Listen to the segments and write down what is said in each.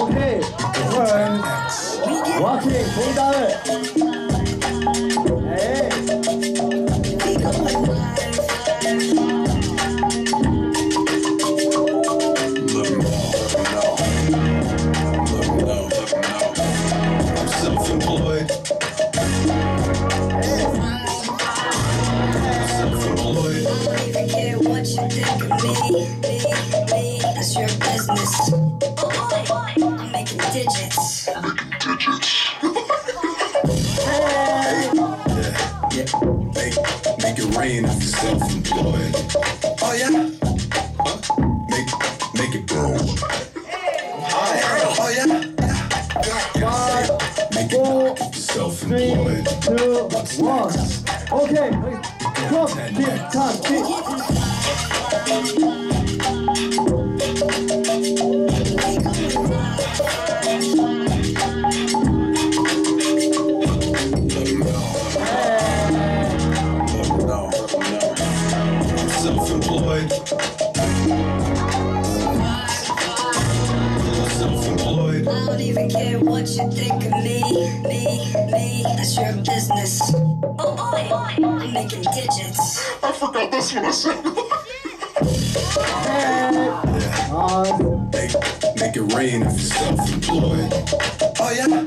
오케이. 워킹 본 다음에. 에이. Self-employed. Self-employed. I don't even care what you think of me. That's your business. I'm making digits. Make it rain if you're self-employed. Oh yeah. Huh? Make it blow. Oh yeah. Make it knock if you're self-employed. 3, 2, 1. Okay. Come, keep time, keep. Self-employed. Self-employed. I don't even care what you think of me. That's your business. I'm making digits. I forgot this one I said. Make it rain if you're self-employed. Oh yeah.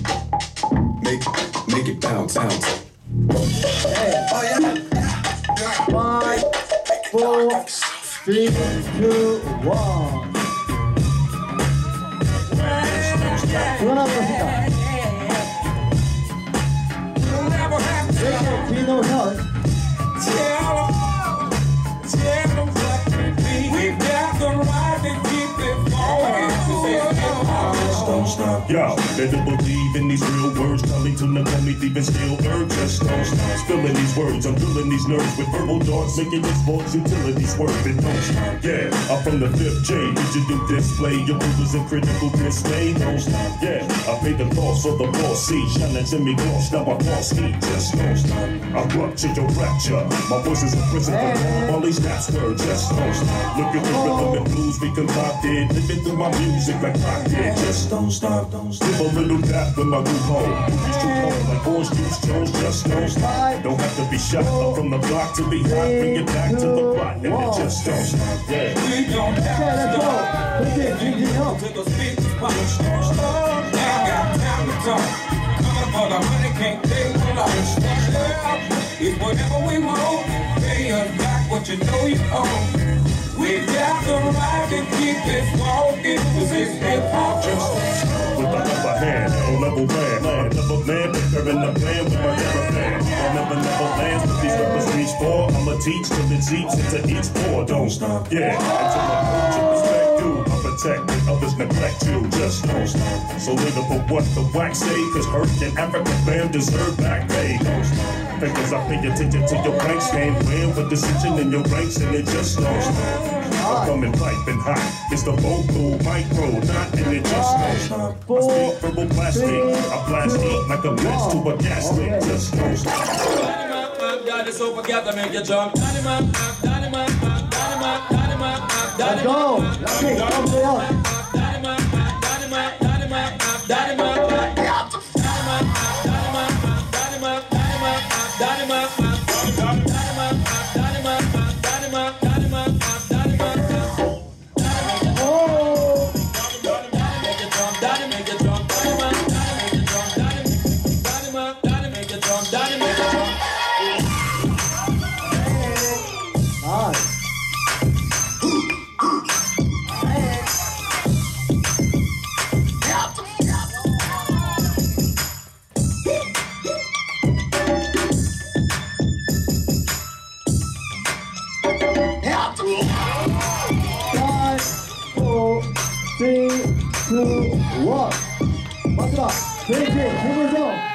Make it bounce. Oh yeah. 5, 4, 3, 2, 1. 전화 왔습니다. 네, 디노선. Don't stop, yo. Better believe in these real words. Coming to the only thieving still urge. Just don't stop. Spilling these words, I'm filling these nerves with verbal darts, making this sports utilities worth it. Don't stop, yeah. I'm from the 5th J. Digital display, your rulers in critical display. Don't stop, yeah. I pay the cost for the boss seat. Shining to me gloss, now I cross heat. Just don't stop. I rupture your rapture. My voice is a prison for all these snaps were. Just don't stop. Look at the rhythm and blues we concocted. Living through my music like rock did. Just don't stop. Give a little tap when I go home. Movies too cold like orange juice, Jones. Just don't stop. Don't have to be shot up from the block to be hot. Bring it back to the plot, and it just don't stop. Yeah. We don't have to go. To the speakers, but now I got time to talk. Coming for the money, can't take no loss. It's whatever we want. Pay us back what you know you owe. We got the right to keep this walking. Cause it's hip-hop just with my upper hand, on level man, never man, preparing the plan with my never plan. I'll never lands, but these rappers reach for. I'ma teach till it seeps into each pour. Don't stop, yeah, until my coach and respect you. I protect when others neglect you, just don't stop. So later for what the wax say, cause hurt and African fam deserve back pay. Don't stop. Because I pay attention to your bank game, playing with decision in your ranks, and it just don't stop. I'm coming piping hot. It's the vocal micro, not and it just don't stop. I speak verbal plastic. I blast heat like a match to a gas leak. Just don't stop. Daddy, so forget to make you jump. Daddy, man, Let's go. Let's go. 마지막, JK, 최고죠?